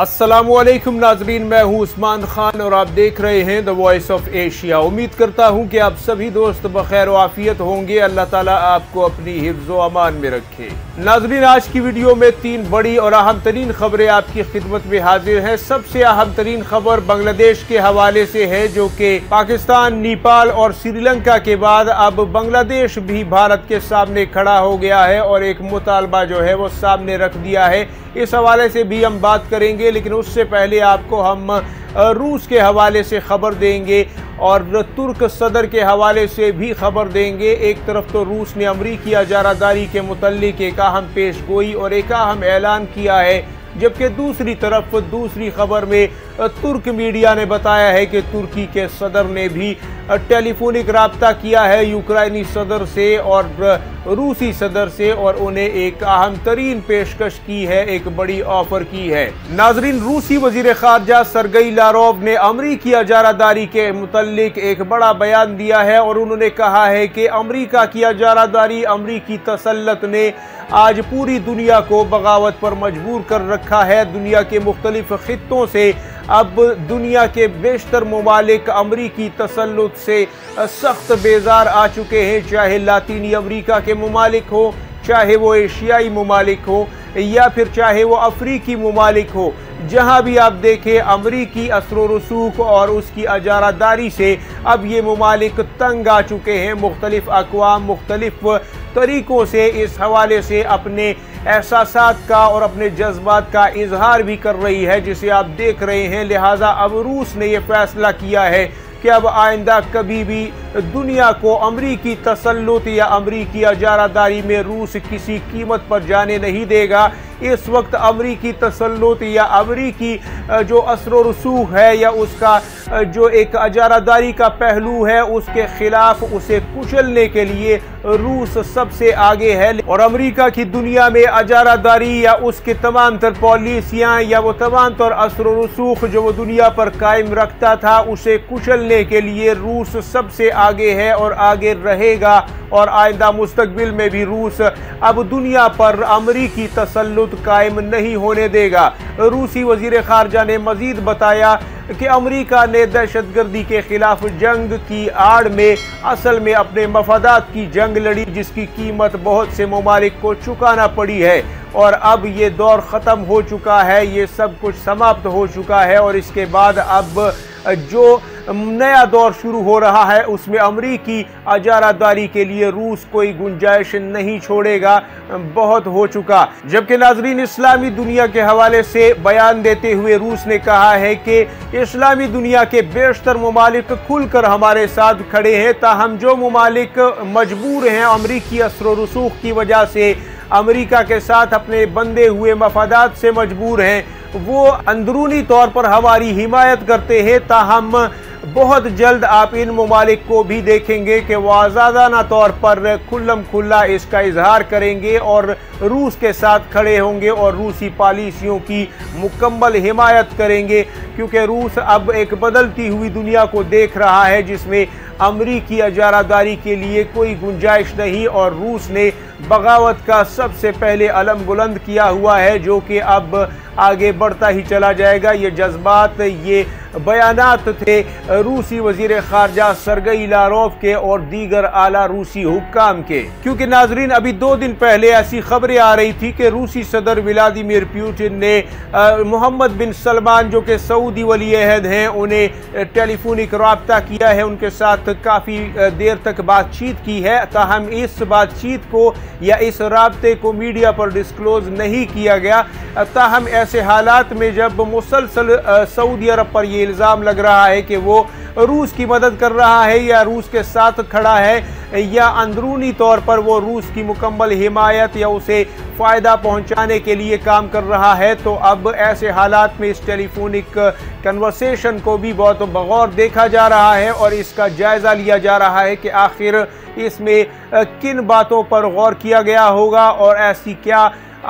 अस्सलामुअलैकुम नाजरीन, मैं हूं उस्मान खान और आप देख रहे हैं द वॉइस ऑफ एशिया। उम्मीद करता हूं कि आप सभी दोस्त बखैर व आफियत होंगे। अल्लाह ताला आपको अपनी हिफ्ज़ व अमान में रखे। नाजरीन, आज की वीडियो में 3 बड़ी और अहम तरीन खबरें आपकी खिदमत में हाजिर हैं। सबसे अहम तरीन खबर बांग्लादेश के हवाले से है, जो कि पाकिस्तान, नेपाल और श्रीलंका के बाद अब बांग्लादेश भी भारत के सामने खड़ा हो गया है और एक मुतालबा जो है वो सामने रख दिया है। इस हवाले से भी हम बात करेंगे, लेकिन उससे पहले आपको हम रूस के हवाले से खबर देंगे और तुर्क सदर के हवाले से भी खबर देंगे। एक तरफ तो रूस ने अमरीकी इजारादारी के मुतल्लिक एक अहम पेशगोई और एक अहम ऐलान किया है, जबकि दूसरी तरफ दूसरी खबर में तुर्क मीडिया ने बताया है कि तुर्की के सदर ने भी टेलीफोनिक राब्ता किया है यूक्रेनी सदर से और रूसी सदर से और उन्हें एक अहम तरीन पेशकश की है, एक बड़ी ऑफर की है। नाजरीन, रूसी वजीर खारजा सरगई लारोव ने अमरीकी इजारादारी के मुतल्लिक एक बड़ा बयान दिया है और उन्होंने कहा है कि अमरीका की इजारादारी, अमरीकी तसल्लुत ने आज पूरी दुनिया को बगावत पर मजबूर कर रखा है। दुनिया के मुख्तलिफ खित्तों से अब दुनिया के बेशतर ममालिक अमरीकी तसल्लुत से सख्त बेजार आ चुके हैं, चाहे लातीनी अमरीका के ममालिक हो, चाहे वो एशियाई ममालिक हो या फिर चाहे वो अफ्रीकी ममालिक हो। जहां भी आप देखें अमरीकी असर रसूख और उसकी इजारादारी से अब ये ममालिक तंग आ चुके हैं। मुख्तलिफ अक़वाम मुख्तलिफ तरीकों से इस हवाले से अपने एहसासात का और अपने जज्बात का इजहार भी कर रही है, जिसे आप देख रहे हैं। लिहाजा अब रूस ने यह फैसला किया है कि अब आइंदा कभी भी दुनिया को अमरीकी तसल्लुत या अमरीकी इजारादारी में रूस किसी कीमत पर जाने नहीं देगा। इस वक्त अमरीकी तसल्लुत या अमरीकी जो असर रसूख है या उसका जो एक इजारादारी का पहलू है, उसके खिलाफ उसे कुचलने के लिए रूस सबसे आगे है। और अमरीका की दुनिया में इजारादारी या उसके तमाम तर पॉलिसियाँ या वो तमाम तर असर रसूख जो वो दुनिया पर कायम रखता था, उसे कुचलने के लिए रूस सबसे आगे है और आगे रहेगा। और आइंदा मुस्तकबिल में भी रूस अब दुनिया पर अमरीकी तसल्लुत कायम नहीं होने देगा। रूसी वजीर खारजा ने मजीद बताया कि अमरीका ने दहशतगर्दी के खिलाफ जंग की आड़ में असल में अपने मफादात की जंग लड़ी, जिसकी कीमत बहुत से ममालिक को चुकाना पड़ी है। और अब ये दौर ख़त्म हो चुका है, ये सब कुछ समाप्त हो चुका है और इसके बाद अब जो नया दौर शुरू हो रहा है उसमें अमरीकी इजारादारी के लिए रूस कोई गुंजाइश नहीं छोड़ेगा, बहुत हो चुका। जबकि नाजरीन, इस्लामी दुनिया के हवाले से बयान देते हुए रूस ने कहा है कि इस्लामी दुनिया के बेशतर ममालिक खुलकर हमारे साथ खड़े हैं, ताहम जो ममालिक मजबूर हैं अमरीकी असर रसूख की वजह से अमरीका के साथ अपने बंधे हुए मफादात से मजबूर हैं, वो अंदरूनी तौर पर हमारी हिमायत करते हैं। ताहम बहुत जल्द आप इन ममालिक को भी देखेंगे कि वो आज़ादाना तौर पर खुल्लम खुल्ला इसका इजहार करेंगे और रूस के साथ खड़े होंगे और रूसी पॉलिसियों की मुकम्मल हिमायत करेंगे, क्योंकि रूस अब एक बदलती हुई दुनिया को देख रहा है जिसमें अमरीकी इजारादारी के लिए कोई गुंजाइश नहीं। और रूस ने बगावत का सबसे पहले अलम बुलंद किया हुआ है, जो कि अब आगे बढ़ता ही चला जाएगा। ये जज्बात, ये बयानात थे रूसी वजीर खारजा सरगई लारोव के और दीगर आला रूसी हुक्काम के। क्योंकि नाजरीन, अभी 2 दिन पहले ऐसी खबरें आ रही थी कि रूसी सदर व्लादिमीर पुतिन ने मोहम्मद बिन सलमान, जो कि सऊदी वली अहद हैं, उन्हें टेलीफोनिक राब्ता किया है, उनके साथ काफ़ी देर तक बातचीत की है। ताहम इस बातचीत को या इस राब्ते को मीडिया पर डिस्क्लोज नहीं किया गया। ताहम ऐसे हालात में जब मुसलसल सऊदी अरब पर यह इल्ज़ाम लग रहा है कि वो रूस की मदद कर रहा है या रूस के साथ खड़ा है या अंदरूनी तौर पर वो रूस की मुकम्मल हिमायत या उसे फ़ायदा पहुंचाने के लिए काम कर रहा है, तो अब ऐसे हालात में इस टेलीफोनिक कन्वर्सेशन को भी बहुत बगौर देखा जा रहा है और इसका जायज़ा लिया जा रहा है कि आखिर इसमें किन बातों पर गौर किया गया होगा और ऐसी क्या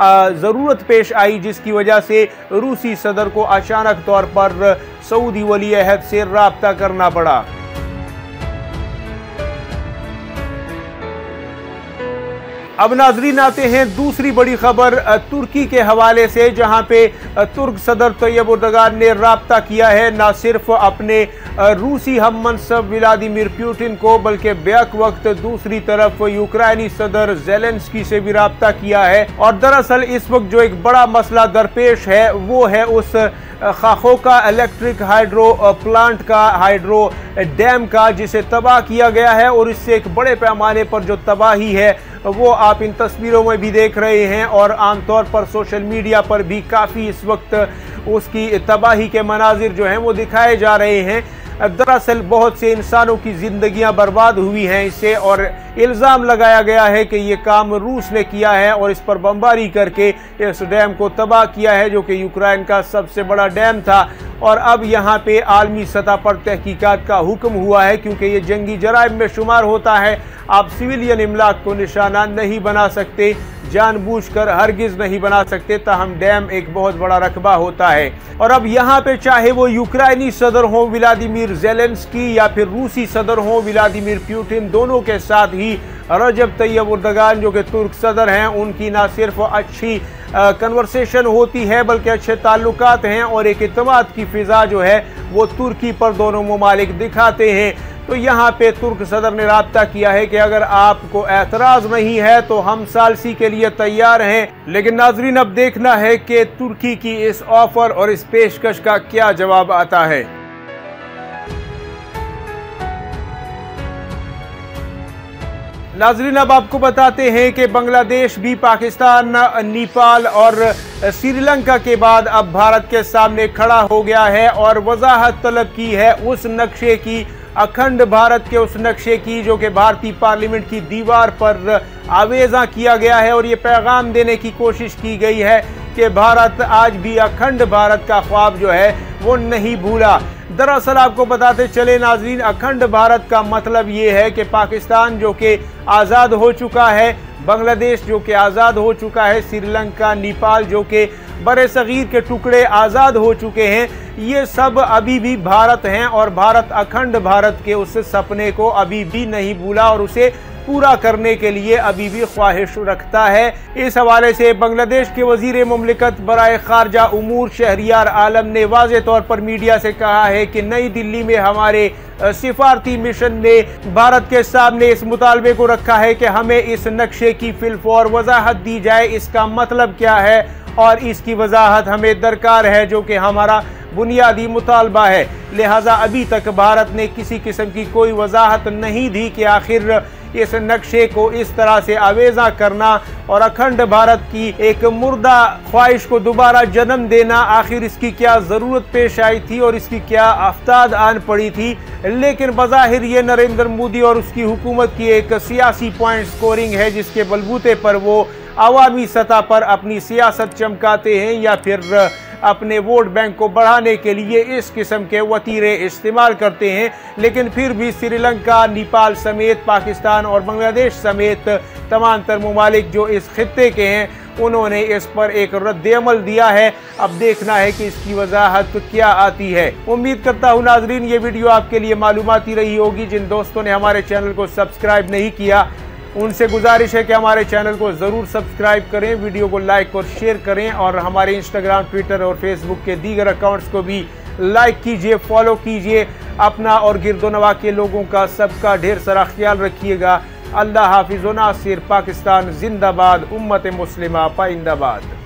ज़रूरत पेश आई जिसकी वजह से रूसी सदर को अचानक तौर पर सऊदी वली अहद से राब्ता करना पड़ा। अब नाजरीन आते हैं दूसरी बड़ी खबर तुर्की के हवाले से, जहां पे तुर्क सदर तैयब एर्दोगान ने राब्ता किया है न सिर्फ अपने रूसी हममनसब व्लादिमीर पुतिन को, बल्कि बैक वक्त दूसरी तरफ यूक्रेनी सदर ज़ेलेंस्की से भी राब्ता किया है। और दरअसल इस वक्त जो एक बड़ा मसला दरपेश है वो है उस खाखोका इलेक्ट्रिक हाइड्रो प्लांट का, हाइड्रो डैम का, जिसे तबाह किया गया है। और इससे एक बड़े पैमाने पर जो तबाही है वो आप इन तस्वीरों में भी देख रहे हैं और आमतौर पर सोशल मीडिया पर भी काफ़ी इस वक्त उसकी तबाही के मनाजिर जो हैं वो दिखाए जा रहे हैं। दरअसल बहुत से इंसानों की जिंदगियां बर्बाद हुई हैं इससे, और इल्ज़ाम लगाया गया है कि ये काम रूस ने किया है और इस पर बमबारी करके इस डैम को तबाह किया है, जो कि यूक्रेन का सबसे बड़ा डैम था। और अब यहाँ पे आलमी सतह पर तहकीकात का हुक्म हुआ है, क्योंकि ये जंगी जराइम में शुमार होता है। आप सिविलियन इमलाक को निशाना नहीं बना सकते, जानबूझकर हरगिज नहीं बना सकते, ताहम डैम एक बहुत बड़ा रकबा होता है। और अब यहाँ पे चाहे वो यूक्रेनी सदर हो व्लादिमीर ज़ेलेंस्की या फिर रूसी सदर हो व्लादिमीर पुतिन, दोनों के साथ ही रजब तैयब एर्दोगान जो कि तुर्क सदर हैं, उनकी ना सिर्फ अच्छी कन्वर्सेशन होती है बल्कि अच्छे ताल्लुकात हैं और एक इत्तेमाद की फिजा जो है वो तुर्की पर दोनों ममालिक दिखाते हैं। तो यहाँ पे तुर्क सदर ने राब्ता किया है कि अगर आपको एतराज नहीं है तो हम सालसी के लिए तैयार हैं। लेकिन नाजरीन अब देखना है कि तुर्की की इस ऑफर और इस पेशकश का क्या जवाब आता है। नाजरीन अब आपको बताते हैं कि बांग्लादेश भी पाकिस्तान, नेपाल और श्रीलंका के बाद अब भारत के सामने खड़ा हो गया है और वजाहत तलब की है उस नक्शे की, अखंड भारत के उस नक्शे की जो कि भारतीय पार्लियामेंट की दीवार पर आवेजा किया गया है। और ये पैगाम देने की कोशिश की गई है कि भारत आज भी अखंड भारत का ख्वाब जो है वो नहीं भूला। दरअसल आपको बताते चले नाजरीन, अखंड भारत का मतलब ये है कि पाकिस्तान जो कि आज़ाद हो चुका है, बांग्लादेश जो कि आज़ाद हो चुका है, श्रीलंका, नेपाल जो कि बड़े सगीर के टुकड़े आज़ाद हो चुके हैं, ये सब अभी भी भारत हैं और भारत अखंड भारत के उस सपने को अभी भी नहीं भूला और उसे पूरा करने के लिए अभी भी ख्वाहिश रखता है। इस हवाले से बांग्लादेश के वजीर मुमलिकत बराए खारजा उमूर शहरियार आलम ने वाज़े तौर पर मीडिया से कहा है कि नई दिल्ली में हमारे सिफारती मिशन ने भारत के सामने इस मुतालबे को रखा है कि हमें इस नक्शे की फिलफौर वजाहत दी जाए, इसका मतलब क्या है और इसकी वजाहत हमें दरकार है, जो कि हमारा बुनियादी मुतालबा है। लिहाजा अभी तक भारत ने किसी किस्म की कोई वजाहत नहीं दी कि आखिर इस नक्शे को इस तरह से आवेजा करना और अखंड भारत की एक मुर्दा ख्वाहिश को दोबारा जन्म देना, आखिर इसकी क्या ज़रूरत पेश आई थी और इसकी क्या आफताद आन पड़ी थी। लेकिन बज़ाहिर ये नरेंद्र मोदी और उसकी हुकूमत की एक सियासी पॉइंट स्कोरिंग है, जिसके बलबूते पर वो अवामी सतह पर अपनी सियासत चमकाते हैं या फिर अपने वोट बैंक को बढ़ाने के लिए इस किस्म के वतीरे इस्तेमाल करते हैं। लेकिन फिर भी श्रीलंका, नेपाल समेत पाकिस्तान और बांग्लादेश समेत तमाम तर ममालिक जो इस खित्ते के हैं, उन्होंने इस पर एक रद्द-ए-अमल दिया है। अब देखना है कि इसकी वजाहत क्या आती है। उम्मीद करता हूँ नाजरीन ये वीडियो आपके लिए मालूमाती रही होगी। जिन दोस्तों ने हमारे चैनल को सब्सक्राइब नहीं किया उनसे गुजारिश है कि हमारे चैनल को ज़रूर सब्सक्राइब करें, वीडियो को लाइक और शेयर करें और हमारे इंस्टाग्राम, ट्विटर और फेसबुक के दीगर अकाउंट्स को भी लाइक कीजिए, फॉलो कीजिए। अपना और गिरदोनवा के लोगों का सबका ढेर सारा ख्याल रखिएगा। अल्लाह हाफिज़ व नासिर। पाकिस्तान जिंदाबाद, उम्मत मुस्लिमा पाइंदाबाद।